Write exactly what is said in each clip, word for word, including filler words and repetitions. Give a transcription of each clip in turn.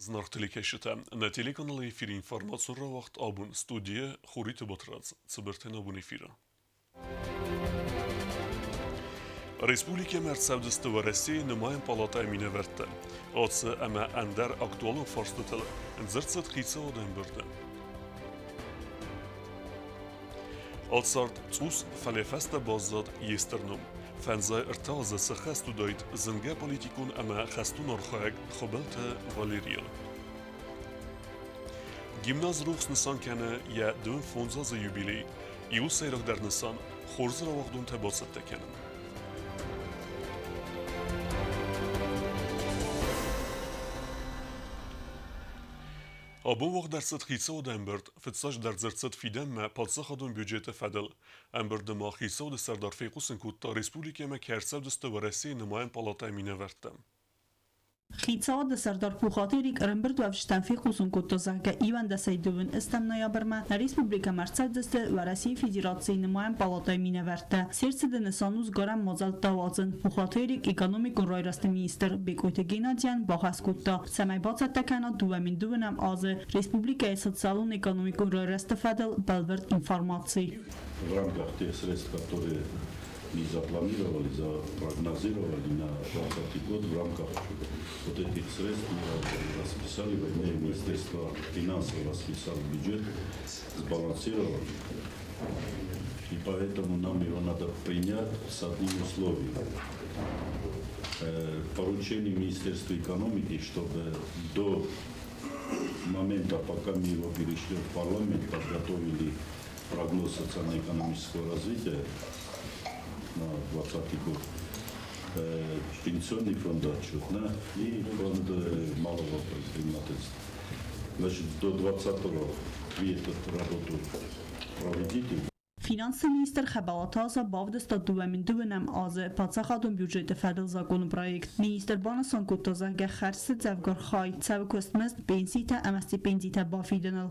Znartelikeshite na telekanali efir informasyonra vakt abun studiye Xurite Batraz Цыбертен abun efira. Respublika Mertsevdiste ve Resi nemayen palata emine vertte. Atsı ama ender aktualın farstıtılı. Zırtsat xitsa odan bürde. Atsart sus falefeste bazad yesternum. Fenzay ارتاز سخستو دايت زنگا پولیتیکون اما خستون ارخاق خبلت واليريال. گیمناز روخس نسان کنه یا دون فونزاز یوبیلی ایو سیرخ در نسان خورزر وقتون تباست تکنن. Abon وقت درصد خیسه و دنبرد فتساش در زرصد فیدم ما پادسا خدون بودجت فدل امبرد ما خیسه و د سردار فیقوسن کود تا ریسپولیکه ما کرسه دسته و رسی نماین پالاتا امینه وردم. خیتسا د سردار پوخاتیریک ارمبرد و افشتن فیقوسن کود تا زنگه ایوان دسته دوون استم نایابرما ریسپولیکه مرسد دسته و رسی فیدراتسی نماین پالاتا امینه ورده سیرس د نسانوز گارم مازل دوازن پوخاتیریک اکانومیکون رای راست مینیستر بکویت گینادیان با خس کود تا سمی باتت تکنا دوامین دوونم آز ریسپولیکه социалун экономику Ростефедел Белверт информации. В рамках тех средств, которые мы запланировали, запрогнозировали на двадцатый год, в рамках вот этих средств мы расписали, Министерство финансов расписало бюджет, сбалансировал, и поэтому нам его надо принять с одним условием. Поручение Министерства экономики, чтобы до момента, пока мы его перешли в парламент, подготовили прогноз социально-экономического развития на двадцатый год, э, пенсионный фонд отчетно и фонд малого предпринимательства. Значит, до двадцатого вы эту работу проведите. Финансы министр Хабалатаза бавдыста дуамин дуэнам азы пацахадун бюджеты федел закон проект. Министр банасан кутаза гэ харсы цавгар хай цав костмест пенсита амасти пенсита бафиденал.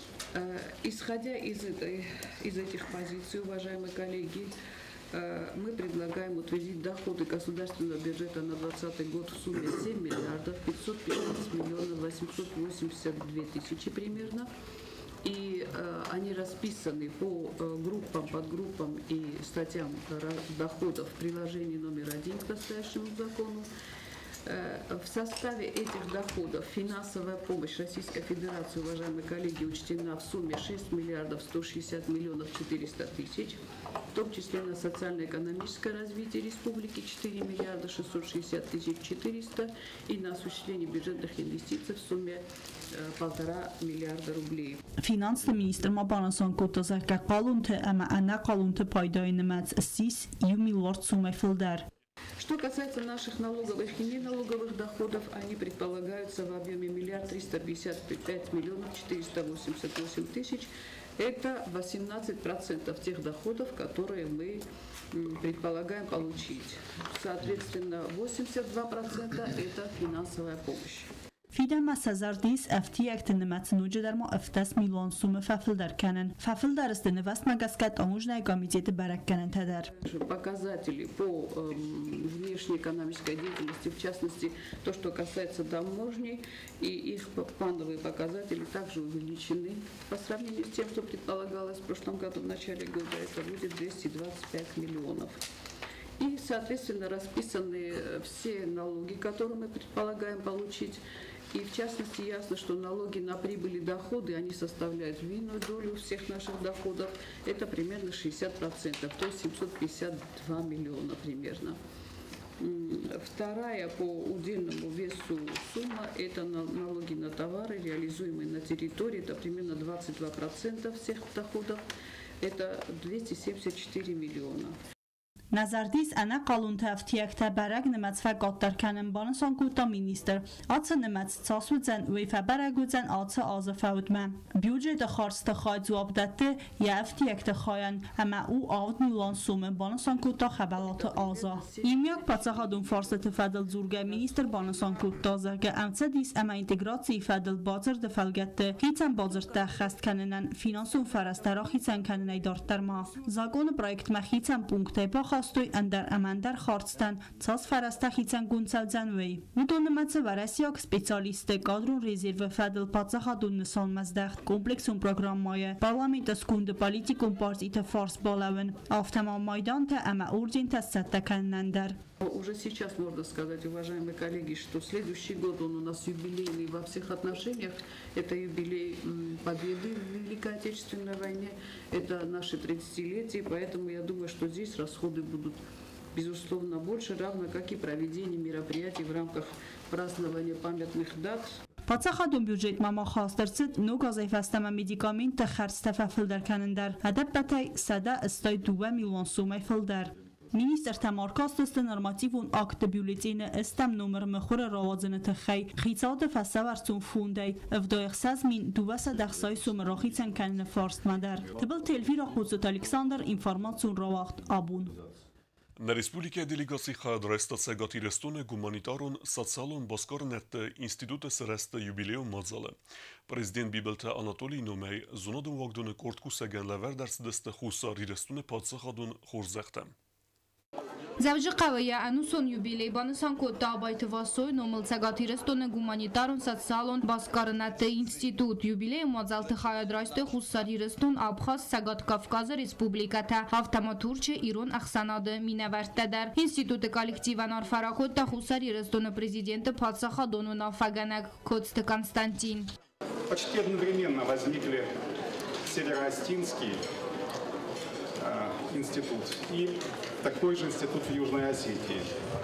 Исходя из, из этих позиций, уважаемые коллеги, мы предлагаем утвердить доходы государственного бюджета на двадцатый год в сумме семь миллиардов пятьсот пятнадцать миллионов восемьсот восемьдесят две тысячи примерно. И э, они расписаны по э, группам, подгруппам и статьям доходов в приложении номер один к настоящему закону. Э, в составе этих доходов финансовая помощь Российской Федерации, уважаемые коллеги, учтена в сумме шесть миллиардов сто шестьдесят миллионов четыреста тысяч, в том числе на социально-экономическое развитие республики четыре миллиарда шестьсот шестьдесят тысяч четыреста и на осуществление бюджетных инвестиций в сумме полтора миллиарда рублей. Финансовый министр Мабанасон Котаза Какалунте, ама она Калунте Пайдайнемец Сис и миллиард суммы филдер. Что касается наших налоговых и неналоговых доходов, они предполагаются в объеме миллиард триста пятьдесят пять миллионов четыреста восемьдесят восемь тысяч. Это восемнадцать процентов тех доходов, которые мы предполагаем получить. Соответственно, восемьдесят два процента это финансовая помощь. Фидема Сазардис эфтиэкт немецнуджи در ما افتس میلیون سوم ففل در کنن ففل در است نوست مگسکت آموزنای комитеты برک کنن تدر. Показатели по э, внешней экономической деятельности, в частности, то, что касается таможни, и их плановые показатели также увеличены по сравнению с тем, что предполагалось в прошлом году, в начале года, это будет двести двадцать пять миллионов. И, соответственно, расписаны все налоги, которые мы предполагаем получить. И, в частности, ясно, что налоги на прибыль и доходы, они составляют львиную долю всех наших доходов. Это примерно шестьдесят процентов, то есть семьсот пятьдесят два миллиона примерно. Вторая по удельному весу сумма – это налоги на товары, реализуемые на территории. Это примерно двадцать два процента всех доходов. Это двести семьдесят четыре миллиона. Nazardis ana qalun təftiyəkdə bərəq nəməc fəqatlar kənin banısan kuta minister. Atsa nəməc çasudzen və fəbərəgüzen atsa azı fəudmə. Bücədə xarstı xay cavabdətdi ya əftiyəkdə xayan, əmə u avd milan sumu banısan kuta xəbəlatı aza. İmyak paçaxadun farsıtı fədil zurgə minister banısan kuta zərgə əmcədis əmə inteqrasiyi fədil bazırdı fəlgətdi. Hiçən bazırdı xəst kəninən finansun fərəstərə hiçən kəninə idartdərma. Zagonu proyektmə hiçən punktə bax խաստույ ընդար ամանդար խարցտան, ցած ֆարաստախիցան գունցալձան վեի։ Ուտոնմացը վարասյակ սպեցիալիստ է կադրուն ռեզերվը ֆադլ պացախադուն նսան մազդախտ կոմպլեքսուն պրոգրամմայը, պարլամենտը սկունդը պալիտիկում պարզիտը ֆարս բալավն, ավտամա майданта ама урдинта саттаканнандар. Уже сейчас можно сказать, уважаемые коллеги, что следующий год он у нас юбилейный во всех отношениях. Это юбилей победы в Великой Отечественной войне, это наши тридцатилетие, поэтому я думаю, что здесь расходы будут безусловно больше, равно как и проведение мероприятий в рамках празднования памятных дат. Պացախադում բյուջետ մամախաստրցիտ նու գազայվաստամա մեդիկամենտը խարստավա ֆլդար կաննդար, հադապ պատայ սադա ստոյ դուվա միլիոն սումայ ֆլդար։ Министр Тамаркостը նորմատիվուն ակտը բյուլետինը ըստամ նոմր մխուրը ռովածնը թխայ, խիցադը ֆասավարցուն ֆունդայ, ըվդոյխսազ մին դուվասա դախսայ սումը ռոխիցան կաննը ֆորստ մադար։ Թբլ թելվիրա խուցուտ Ալեքսանդր ինվորմացիոն ռովախտ աբուն։ На республике делегации хадрesta цегатирестуне гуманитарун социалун боскорнетте института среста юбилеум мадзале. Президент Бибелта Анатолий Номей зунодун вагдуне кортку сеген левер дерсдесте хуса rirestune падсахадун хурзехтем. Завжди қавая анусон юбилей банысан котта абайты васой номыл цагатирестуне гуманитарун социалун баскарнатте институт юбилей мадзалты хаядрасте хусарирестун Абхаз Сагат Кавказа республиката автоматурче Ирон Ахсанады минаварттадар. Институты коллективан арфарахотта хусарирестуне президенты Падсахадону нафаганак Коцты Константин. Почти одновременно возникли Североостинский институт и такой же институт в Южной Осетии.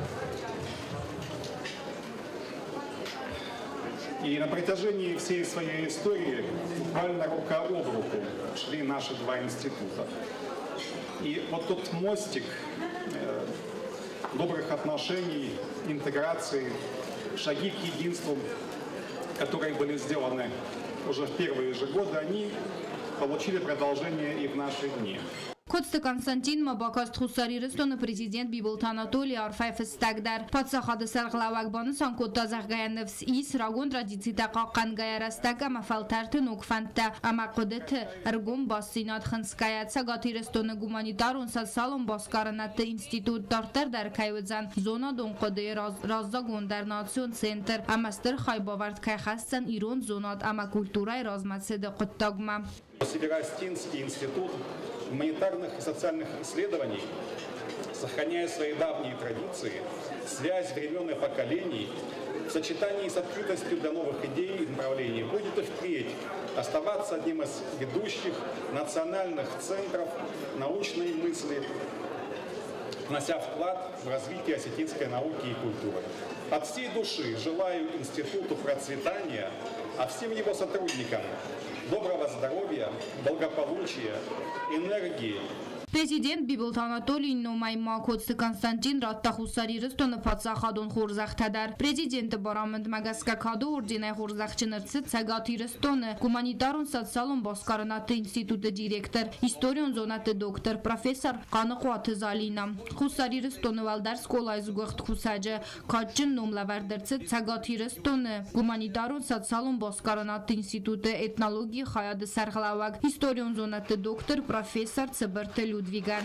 И на протяжении всей своей истории буквально рука об руку шли наши два института. И вот тот мостик э, добрых отношений, интеграции, шаги к единству, которые были сделаны уже в первые же годы, они получили продолжение и в наши дни. Коцты Константин Мабакаст Хусарирестуны президент Бибелт Анатолий Арфаев стагдar. Падсахады сарғлавагбаны санкотта заргаянывс ис рагон традицита қаққан гайарастака мафалтарты нукфантта. Ама қудыты ыргум бассинат хынскаят сагатирестуны гуманитарун социалун баскарынатты институт тартар дар кайвыдзан. Зона дон қуды раззагун дар национ центр. Амастыр хайбавард кайхастсан Ирон зонат ама культурай размацеды құттагма. Североостинский институт гуманитарных и социальных исследований, сохраняя свои давние традиции, связь времен и поколений, в сочетании с открытостью для новых идей и направлений, будет и впредь оставаться одним из ведущих национальных центров научной мысли, внося вклад в развитие осетинской науки и культуры. От всей души желаю институту процветания, а всем его сотрудникам доброго здоровья, благополучия, энергии. Президент Бибелт Анатолий Номай Макоцты Константин Ратта Хусарирестуны Падсахадун хурзахтадар. Президенты Барамынд Магаскакаду орденай хурзахчынырцы Цагатирестуны гуманитарун социалун баскарынаты институты директор, историон зонаты доктор, профессор Қанықуаты Залина. Хусарирестуны валдар сколай зугахт хусаджы Каджын номлавардырцы Цагатирестуны гуманитарун социалун баскарынаты институты этнологии хаяды сарғлаваг. Историон зонаты доктор, профессор Цыбырты Людвиган.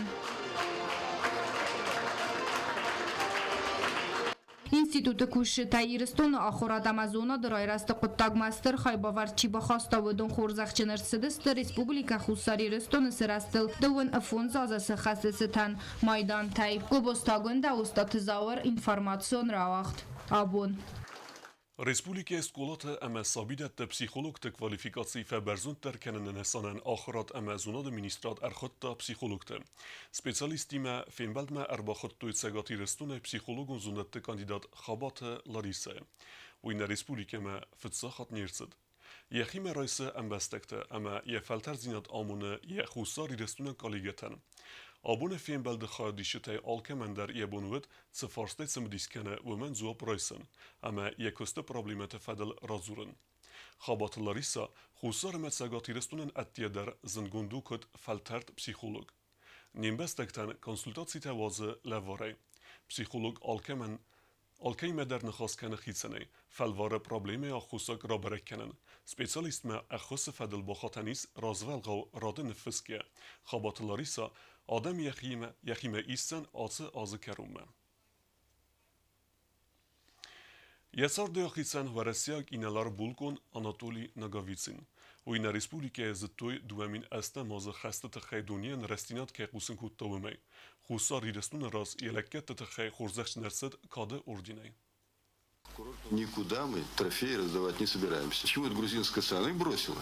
Институты куши таирстуны ахурат Амазона дырайрасты құттагмастыр хайбавар чибахаставыдың хорзақчынырсыдысты республика хусарирстуны сырастыл дывын афон зазасы хасысытан майдан тай. Губостагында устаты зауыр информацион рауахт. Абон. Республика сколата ама сабидетте психологты квалификации фаберзунд теркенен несанен ахрат ама зунад министрат архотта психологты. Специалистима фенбалдма арбахоттуй цагатирестуне психологун зундатты кандидат Хабата Лариса. Уйна республика ма фитсахат нирцид. Яхима райса амбастекте ама яфалтар зинат амуне яхуса rirestune коллегетен. Abone fembelde khadishte alkemender yebonwet tsefarste tsmdiskene women zo prisen ama yekoste problemete fadel razuren. Khabat Larissa khusar metsagatiristunen attieder zengundukot faltert psycholog. Nimbestekten konsultatie waze lavare. Psycholog alkemen Alkemeder nkhasken khitsene falvare probleme ya khusak raberekenen. Specialist ma akhos fadel bakhatenis razvel gaw radin fiske. Khabat Larissa Adam Yaxime Yaxime İsten atı azı kerume. Yesar Deoxitsen Varesiak inelar Bulkon Anatoli Nagavitsin. و این ریسپولیکه زدتوی دوامین است مازه خسته تخیدونیان رستینات که قوسن کود دومی. خوصار ریرستون راز یلکت تخی خورزخش نرسد کاده اردینه. Никуда мы трофеи раздавать не собираемся. Почему это грузинская страна? Она их бросила.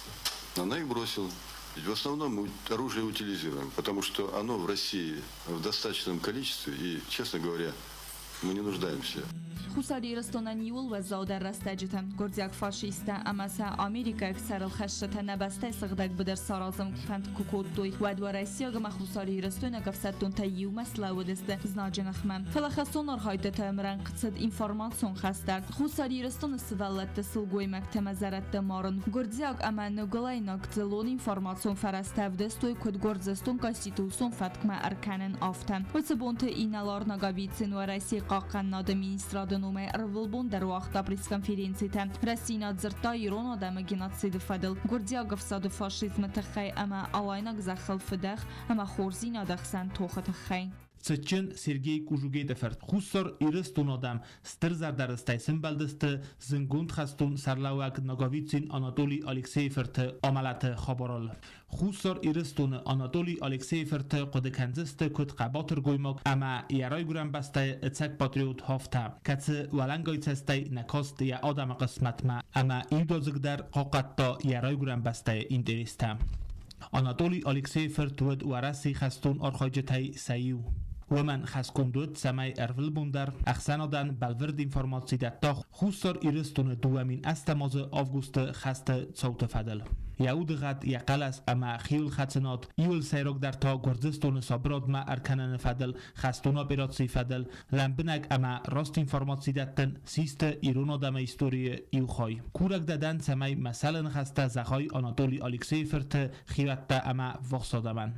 Она их бросила. Ведь в основном мы оружие утилизируем, потому что оно в России в достаточном количестве и, честно говоря, мы не нуждаемся. خوساری رستونانیول و زادر رستجتم گردیاک فاشیسته امسا آمریکا اکثر الخشته نبسته صغدق بدر سارازم کفند کوکود دوی و دوارسیاگ مخوساری رستونه گفتون تیو مسئله و دسته زناجنخمم فلخصون ارهایده تامران قصد اینفورماسیون خستر خوساری رستون سوالت تسلگوی مکتم زرت دمارن گردیاک اما نگلای نگتلون اینفورماسیون فرسته و دستوی کد گردزستون کانستیتوسیون فتکم ارکنن آفتم و سبونت اینالار نگاویتسین و رئیسی قاقن ناد مینیسترادن نومه رولبون در وقت پریس-کنفرانسی تن رسینات زرتای رون آدم گناتسید فدل گردیا گفساد فاشیسم تخی اما آواینا گزخل فدخ اما خورزینا دخسن توخ تخی Цечен Сергей Кужугей деферт. Хуссор ирестун адам стер зардарыстай симбалдысты зингунд хастун сарлауак Наговицин Анатолий Алексееверт амалаты хабарал. Хуссор ирестун Анатолий Алексееверт кодеканзысты кот қабатыр гоймак ама ярай гурам бастай цек патриот хафта. Кацы валангайцастай накаст я адам қисматма ама идозыгдар қоқатта ярай гурам бастай интереста. Анатолий Алексееверт ود ورسی خستون آرخایجتای سیو. و من خسکون دود سمای ارول بوندر اخسانادن بلورد اینفورماسی دتاخ خوستار ایرستون دوامین استماز آفگوست خست صوت فدل. یعود غد یقلس اما خیول خدسنات ایول سیروک در تا گرزستون سابراد ما ارکنن فدل خستون آپیراتسی فدل لنبنگ اما راست اینفورماسی دتن سیست ایرون آدم ایستوری ایو خای. کورک دادن سمای مثلا خسته زخای آناتولی الکسیفرت خیوت اما وخصادمن.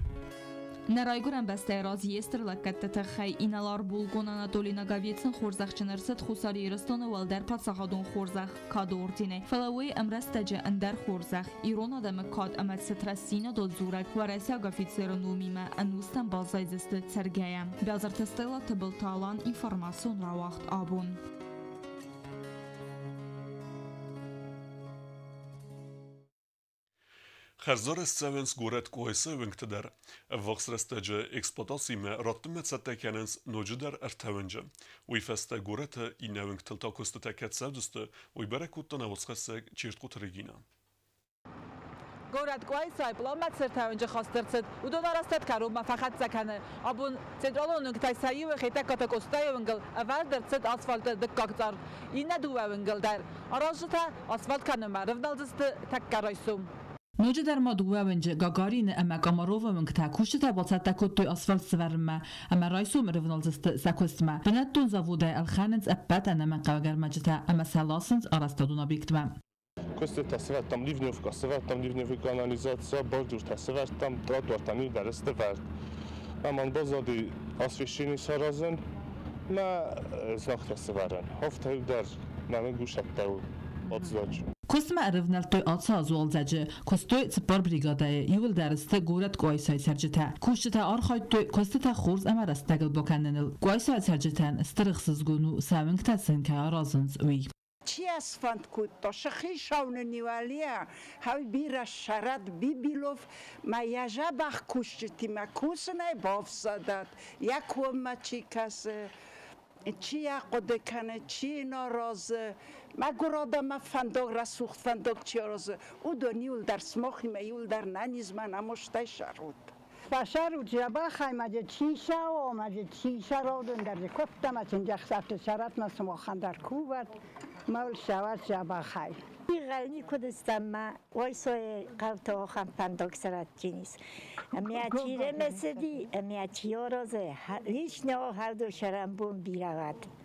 نرایگورن بسته رازی استر لکت تخی اینالار بولگون آناتولی نگاویتسن خورزخ چنرست خوساری رستون والدر پادساخادون خورزخ کادوردینه فلوی امرستجه اندر خورزخ ایرون آدم کاد امد سترسینا دو زورک و رئیس آگافیتسر نومیمه انوستن بازایزست سرگیم بیازر تستیلا تبل تالان اینفورماسیون را وقت آبون. خرزار سوینس گورت کوهسه ونکت در وقت رستجه اکسپلاتاسی ما راتم تتکننس نوجه در ارتونجه وی فسته گورت این ونکت تلتا کست تکت سودسته وی برای کتا نوزخسته چیرت کت رگینا. گورت کوهسه پلامت سرتونجه خواسترسد و دو نارستد کارو ما فقط زکنه آبون سنترال ونکتای سایی و خیته کتا کستای ونگل اول درصد آسفالت دکاکتار این دو ونگل در آراجتا آسفالت کنم رفنالدست تکرایسوم. نوجه در ما دوه ونجه گاگارین اما گامارو و منکتا کوشت تا باید تکوت توی آسفالت سورما اما رایسو مرفنالزست سکوستما بنتون زاوده الخانز ابت انما قاگر مجتا اما سلاسنز آرستادونا بیکتما. Questo tassevat tam livnjovka, sevat tam livnjovi kanalizacija, božduž tassevat tam trotuar tam i dareste vart. Aman bozadi osvješćeni sarazen, ma znak tassevaran. Hofta udar, ma me gušaktau odzdođu. کسم ارفنال توی آتسا زوال زجه کستوی سپار بریگاده یول درسته گورت گویسای سرجته کوشته آرخای توی کسته خورز اما رستگل بکننل گویسای سرجتن استرخصز گونو سامنگ تسن که رازنز وی چی اسفند کود تا شخی شاون نیوالیا هاوی بیرا شرد بی بیلوف ما یجا بخ کشتی ما کسنه بافزادد یک وما چی کسه چی یقوده کنه چی نارازه ما گراده ما فندق را سوخت فندق چی رازه او دنیول در سماخی میول در ننیز من اماشتای شرود باشر و جبا خیمه چیشه و آمده چیشه را دون در کفتم از اینجا خسفت شرط ما سماخن در کوبت مول شود جبا خی غنی کدستم ما وایسای قلت آخم فندق سرت جنیس امیاتیره مسدی امیاتیا رازه هیچ نه هر دو شرم بون بیرود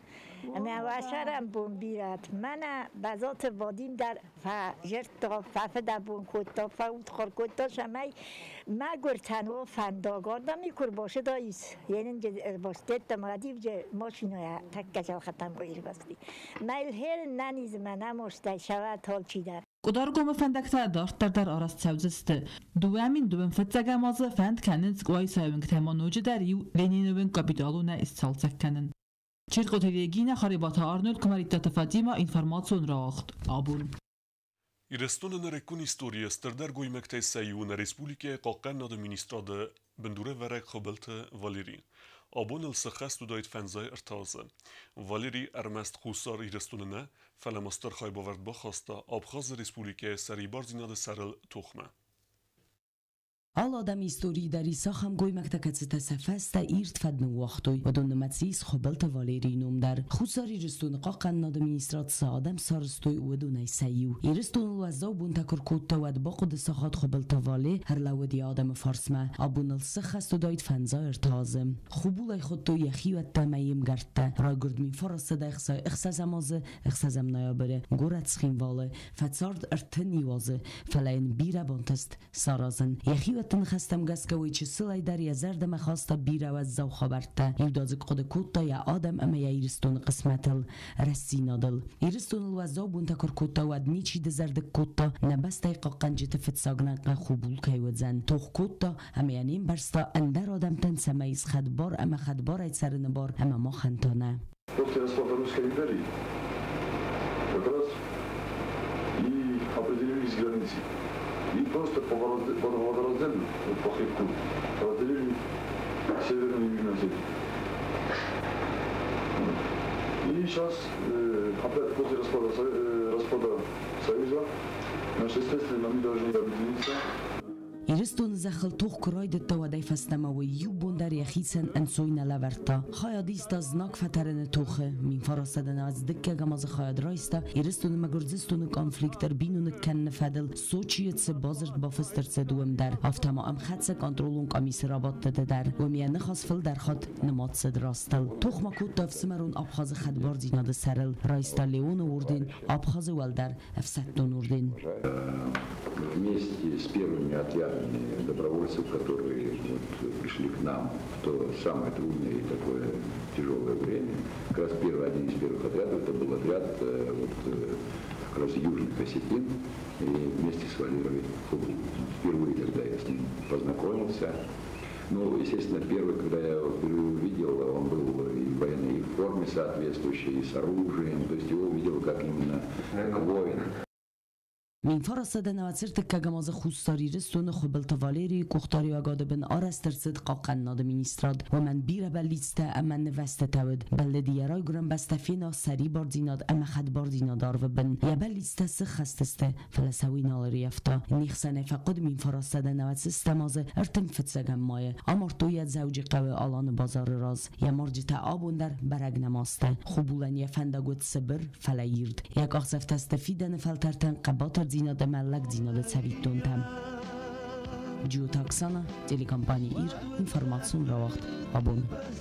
مواشرم بون بیرد من بذات وادیم در فجر تا فف در بون کتا فوت خور کتا شمای ما گرتن و فنداگار دا میکر باشه داییس یعنی باشتت مغدیب جه ماشینویا تک کچل ختم گویر بستی میل هر ننیز من مشتی شود حال چی در Kudargome fendekte dartar der arast sevziste. Duemin duem fetzegemazı fend kenins guay sevink temanocu der yu Leninövün kapitaluna istalsekkenin. Çirkoteliyegine haribata Arnold Kumaritata Fatima informasyon raakt. Abun. Irestone rekun historie sterder goymekte seyu na Respublike Qaqenna de ministrade bendure verek khabelte Valeri. Abon el sexest u dayt fenzay irtaze. Valeri Ermest Khusar irestone فلمستر خای باورد با خواسته آبخاز ریسپولیکه سریبار زیناد سرل تخمه. حال آدم ایستوری در ایسا هم گوی مکتکت تسفست ایرت فدن وقتوی و دون متسیس خبلت والیری نوم در خوزاری رستون قاقن ناد مینیسترات سادم سارستوی و دون سیو ایرستون الوزا بون تکر کوتا ود باقود ساخات خبلت والی هر لودی آدم فارسمه آبون السخ است و داید فنزا ارتازم خوبولای خودتو یخی و تمیم گرته را گرد می فرست دا اخسای اخسازم آزه اخسازم نیابره گورت سخیم واله فتسارد ارتنی وازه فلاین بیره بانتست سارازن یخی تن خستم گس که ویچ سلای در یزرد مخواسته بیره و زو خبرته یودازک خود کوتا یا آدم اما یا ایرستون قسمتل رسی نادل ایرستون الوزا بون تکر کوتا ود نیچی دزرد کوتا نبسته قاقنجی تفت ساگنق خوبول که ودزن توخ کوتا اما یا نیم برستا اندر آدم تن سمیز خدبار اما خدبار اید سر نبار اما ما خنتانه После распада Русской империи как раз и определились границы. И просто по водораздельно, вот по хребту, разделили северную и южную Осетию. И сейчас, э, опять после распада, э, распада Союза, значит, естественно, мы должны объединиться. ایرستون زخل توخ کرای دتا و دی فستما و یو بوندر یخیسن انسوین لورتا خیادیست از ناک فترن توخه من فرستدن از دکه گماز خیاد رایستا ایرستون مگرزستون کانفلیکتر بینون کن فدل سوچیت سه بازرد با فستر دوم در افتما ام خدس کنترولون کمیس رابط داده در و میان نخواست فل در خود نماد صد راستل توخ مکود تفسمرون آبخاز خدبار زیناد سرل رایستا لیون وردین آبخاز ولدر افستون وردین вместе с первыми отрядами добровольцев, которые вот, пришли к нам в то самое трудное и такое тяжелое время. Как раз первый, один из первых отрядов, это был отряд вот, как раз южных осетин, и вместе с Валерой Фугу. Впервые, когда я с ним познакомился. Ну, естественно, первый, когда я его впервые увидел, он был и в военной форме соответствующей, и с оружием, то есть его увидел как именно как воина. من فرستاده نواتسرت که گماز خوستاری رستون خبلت والیری کختاری آگاده بن آرستر صد قاقن ناد مینیستراد و من بیره بلیسته اما نوسته تود بله دیرای گرم بستفینا سری باردیناد اما خد باردینادار و بن یا بلیسته سخ خستسته فلسوی نالری افتا نیخسانه فقد من فرستاده نواتسست مازه ارتم فتسگم مایه امارتویت زوجی قوی آلان بازار راز یا مرجت آبون در برگ نماسته خوبولن یا فندگوت سبر فلیرد یک آخصفت استفیدن فلترتن قباتر زیناد ملک زیناد سویتون تم جیو تاکسانا تلیکامپانی ایر اینفرماسیون را وقت آبون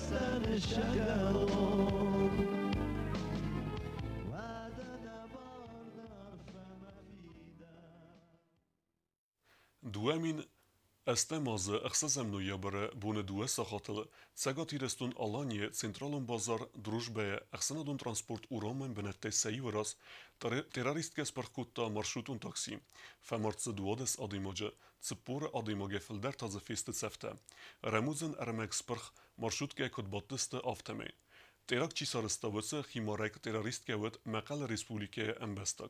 دوامین استماز اخصازم نویابره بون دوه ساخاتل سگاتی رستون آلانیه سنترالون بازار دروژبه اخصاندون ترانسپورت اورامن بنته سیو راست تراریست کس پرخوتا مرشوتون تاکسی فمارتز دوادس آدیماجه سپور آدیماگه فلدر تازه فیست سفته رموزن ارمکس پرخ مرشوت که کد باتست آفتمه تراک چی سارستاوسه خیمارک تراریست که ود مقال ریسپولیکه امبستاک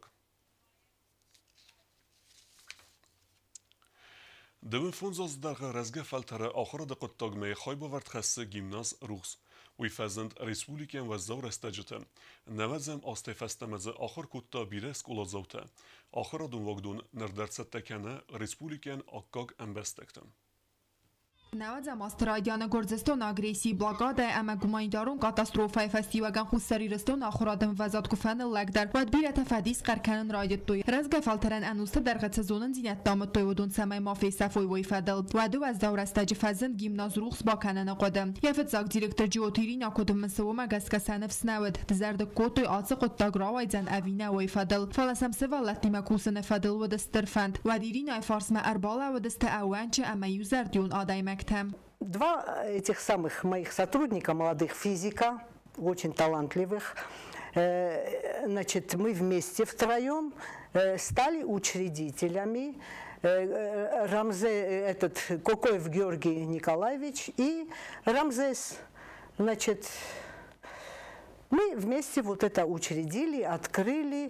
دوم فونزاز در رزگه فلتره آخر دقت تاگمه خای باورد خسته گیمناز روز وی فزند ریسپولیکن و زور استجته نوزم آسته فستمزه آخر کتا بیره سکولا زوته آخر دون وگدون نردرست تکنه ریسپولیکن آکاگ امبستکتن Նավաձա մաստերայդյանը գործեստոն ագրեսիի բլագադը əmə գումանիտարուն կատաստրոֆայ ֆեստիվագան խուսսարի ռստոն ախորադն վազատ կուֆանը լագդար վադ բիրետ ֆադիս կարքանն ռայդետոյ ռզգա ֆալտերան անուստը դերգացը զոնն զինյատ տամտոյ ոդուն սամայ մաֆի սաֆոյ ոյ ֆադել վադու az դավրաստաջի ֆազն գիմնազ ռուխս բականան aqodı Եվետ զակ դիրեկտոր ջիոթիրին aqodı մսովը գասկասանև սնավդ դզարդը կոտոյ ացը կոտտագրավայցան ավինա ոյ ֆադել ֆալասամսվա լատիմակուսն ֆադել ոդստերֆանդ վադիրին այ ֆարսմա արբալա ոդստը ավանչը əmə юзардյուն ադայմակ Два этих самых моих сотрудника, молодых физика, очень талантливых, значит, мы вместе втроем стали учредителями Рамзе, этот Кокоев Георгий Николаевич и Рамзес, значит, мы вместе вот это учредили, открыли.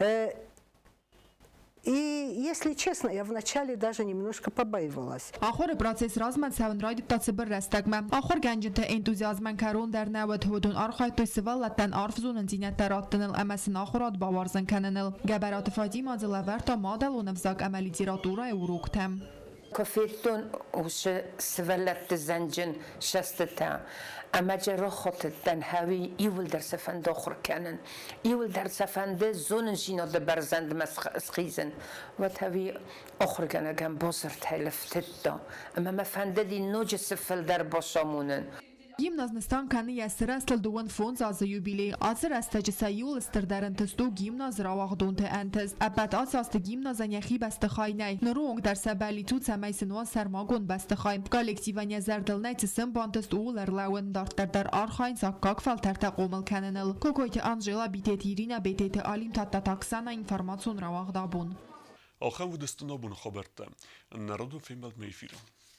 И, если честно, я вначале даже немножко побаивалась. Ախորը process ռազմացավն ռայդի տացբր ռստակմա ախոր գանջնտը էնտուզիազման կարոն դեռնավդ հոդուն արխայտոյ սվալատան արֆզունն զինյատարատնել ամասն ախորատ բավարզն կաննել գաբարատ ֆադիմա ձլավերտա մոդել ունվզակ ամալի դիրատուրա է ուրուկտեմ كفيتون وش سفلت الزنجن شستتا أما جرى خطت تنهوي يول درس فند آخر كانن يول درس فند زون جينا دبرزند مسخيزن وتهوي آخر كنا كان بصر تلفتتا أما ما فند دي نوج سفل در باشامونن Gimnaznistan kani yasirastel duvan fond azı jubiley azı rastacı sayul isterdaren testu gimnaz ravagdon te entes abat asastı gimnazan yaxi bastıxaynay nurung der sebali tut samaysinwa sermagon bastıxay kollektivanya zerdilnay tsim bantest ular lawen dartar der arxayn sakkak falterta qomul kananel kokoyte Angela Bitetirina Betete alim tatta taksana informatsiyon ravagdabun آخر ودستنا بون خبرته نرادو فیلم بعد میفیرم